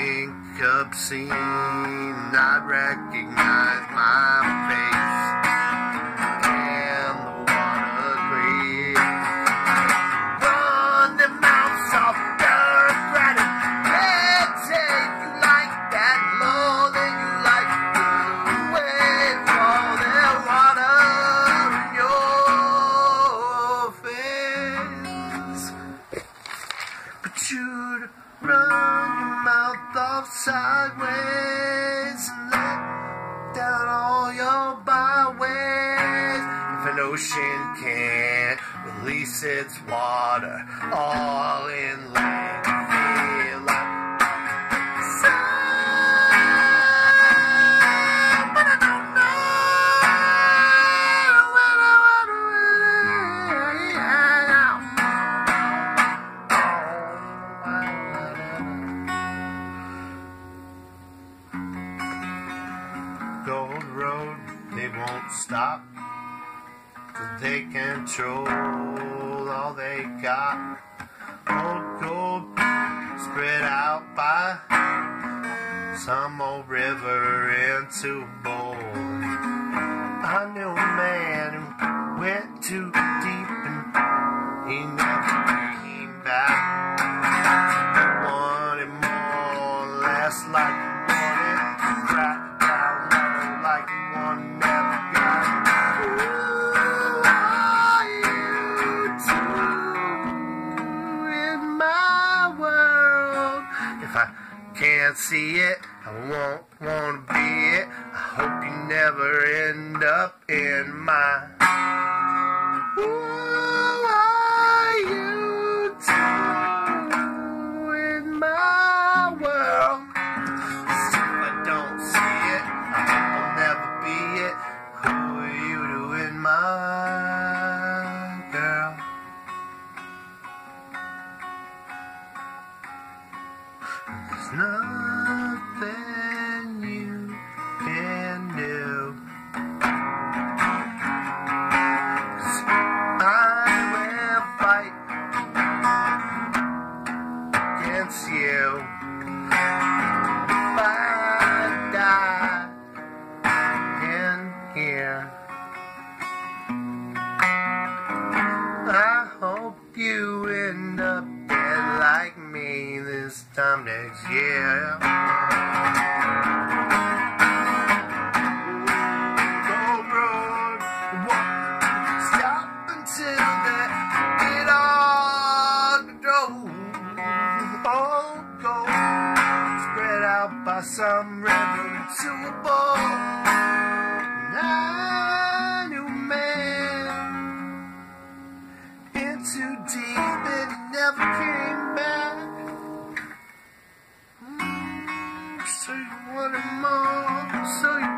think obscene, I'd recognize my face, and the one agree. Run the mouths off bureaucratic red tape. You like that law, then you like the way all that water in your face. But you'd run your mouth off sideways and let down all your byways. If an ocean can't release its water, all inland feel like sand. But I don't Gold road, they won't stop till they control all they got. Old gold spread out by some old river into a bowl. I knew a man who went too deep and he never came back. He wanted more, less like he wanted crack. Like one never got. Who are you two in my world? If I can't see it, I won't want to be it. I hope you never end up in my. Who are you two in my world? If I don't see it, I hope I'll never be it. Who are you doing, my girl? There's nothing you can do. 'Cause I will fight against you. If I die in here, I hope you end up dead like me this time next year. Gold road, won't stop until they get all control. All gold spread out by some river into a bowl. And I knew a man in too deep and he never came back. So you wanted more, so you